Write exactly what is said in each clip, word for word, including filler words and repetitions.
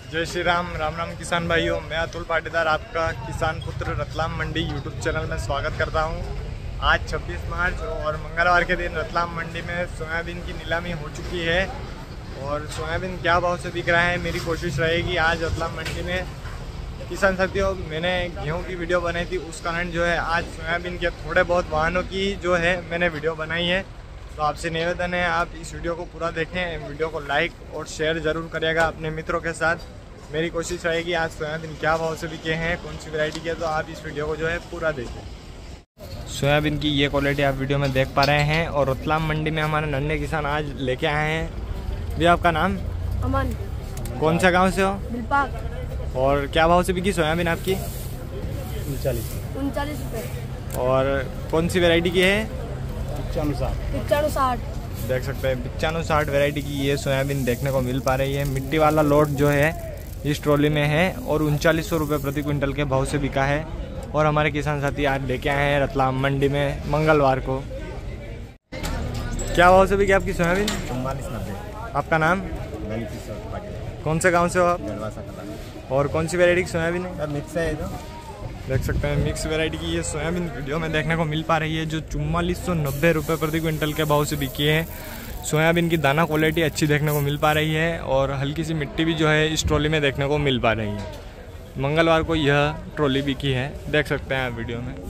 जय श्री राम। राम राम किसान भाइयों, मैं अतुल पाटीदार आपका किसान पुत्र रतलाम मंडी यूट्यूब चैनल में स्वागत करता हूं। आज छब्बीस मार्च और मंगलवार के दिन रतलाम मंडी में सोयाबीन की नीलामी हो चुकी है और सोयाबीन क्या भाव से बिक रहा है मेरी कोशिश रहेगी आज रतलाम मंडी में। किसान साथियों, मैंने गेहूं की वीडियो बनाई थी, उस कारण जो है आज सोयाबीन के थोड़े बहुत वाहनों की जो है मैंने वीडियो बनाई है। तो आपसे निवेदन है आप इस वीडियो को पूरा देखें, वीडियो को लाइक और शेयर ज़रूर करिएगा अपने मित्रों के साथ। मेरी कोशिश रहेगी आज सोयाबीन क्या भाव से बिके हैं, कौन सी वैरायटी के, तो आप इस वीडियो को जो है पूरा देखें। सोयाबीन की ये क्वालिटी आप वीडियो में देख पा रहे हैं और रतलाम मंडी में हमारे नन्हे किसान आज लेके आए हैं। भैया आपका नाम? अमन। कौन सा गाँव से हो? बिलपाक। और क्या भाव से बिकी सोयाबीन आपकी? उनचालीस उनचालीस रुपये। और कौन सी वैरायटी की है? पिचानवे साठ पिचानवे साठ देख सकते हैं पिचानवे साठ वैरायटी की ये सोयाबीन देखने को मिल पा रही है। मिट्टी वाला लोट जो है इस ट्रॉली में है और उनचालीस सौ रुपये प्रति क्विंटल के भाव से बिका है। और हमारे किसान साथी आज लेके आए हैं रतलाम मंडी में मंगलवार को। क्या भाव से बिकी आपकी सोयाबीन? चौवालीस नब्बे। आपका नाम? कौन से गांव से हो आप? और कौन सी वैरायटी की सोयाबीन है? मिक्स है तो देख सकते हैं मिक्स वैरायटी की ये सोयाबीन वीडियो में देखने को मिल पा रही है, जो चुम्बालीस सौ नब्बे रुपये प्रति क्विंटल के भाव से बिकी है। सोयाबीन की दाना क्वालिटी अच्छी देखने को मिल पा रही है और हल्की सी मिट्टी भी जो है इस ट्रॉली में देखने को मिल पा रही है। मंगलवार को यह ट्रॉली बिकी है, देख सकते हैं आप वीडियो में।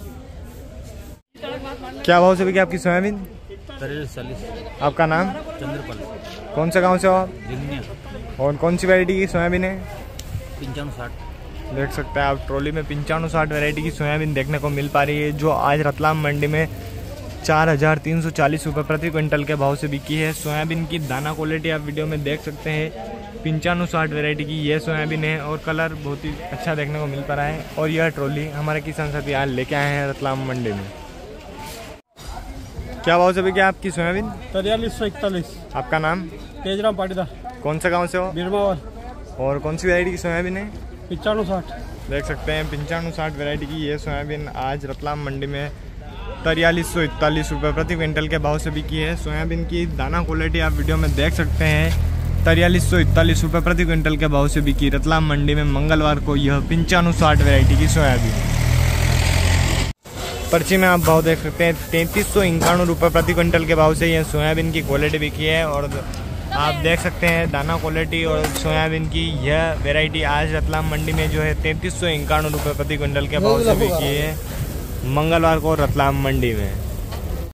क्या भाव से बिकी आपकी सोयाबीन? चालीस। आपका नाम? चंद्रपाल। कौन से गाँव से हो आप? और कौन सी वैरायटी की सोयाबीन है? पंचानवे साठ। देख सकते हैं आप ट्रॉली में पंचानवे साठ वैरायटी की सोयाबीन देखने को मिल पा रही है, जो आज रतलाम मंडी में चार हज़ार तीन सौ चालीस रुपये प्रति क्विंटल के भाव से बिकी है। सोयाबीन की दाना क्वालिटी आप वीडियो में देख सकते हैं। पंचानवे साठ वैरायटी की ये सोयाबीन है और कलर बहुत ही अच्छा देखने को मिल पा रहा है। और यह ट्रॉली हमारे किसान साथी आज लेके आए हैं रतलाम मंडी में। क्या भाव से बिकी आपकी सोयाबीन? तिरयालीस सौ इकतालीस। आपका नाम? तेजराम पाटीदार। कौन सा गाँव से हो? बीरमावल। और कौन सी वैरायटी की सोयाबीन है? पिचानवे साठ। देख सकते हैं पंचानवे साठ वैरायटी की ये सोयाबीन आज रतलाम मंडी में तिरयालीस सौ इकतालीस रुपये प्रति क्विंटल के भाव से बिकी है। सोयाबीन की दाना क्वालिटी आप वीडियो में देख सकते हैं। तिरयालीस सौ इकतालीस रुपये प्रति क्विंटल के भाव से बिकी रतलाम मंडी में मंगलवार को यह पंचानवे साठ वैरायटी की सोयाबीन। पर्ची में आप भाव देख सकते हैं, तैंतीस सौ इक्यानवे रुपये प्रति क्विंटल के भाव से यह सोयाबीन की क्वालिटी बिकी है। और आप देख सकते हैं दाना क्वालिटी और सोयाबीन की यह वैरायटी आज रतलाम मंडी में जो है तैंतीस सौ इक्यानवे रुपये प्रति क्विंटल के भाव से बिकी है मंगलवार को रतलाम मंडी में।